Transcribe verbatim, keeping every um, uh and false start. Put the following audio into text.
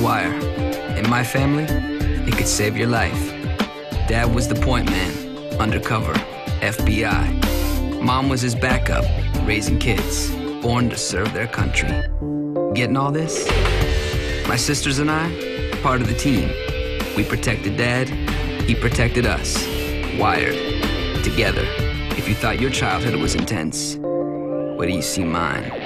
wire. In my family, it could save your life. Dad was the point man, undercover, F B I. Mom was his backup, raising kids, born to serve their country. Getting all this? My sisters and I, part of the team. We protected Dad, he protected us. Wired, together. If you thought your childhood was intense, wait till you see mine.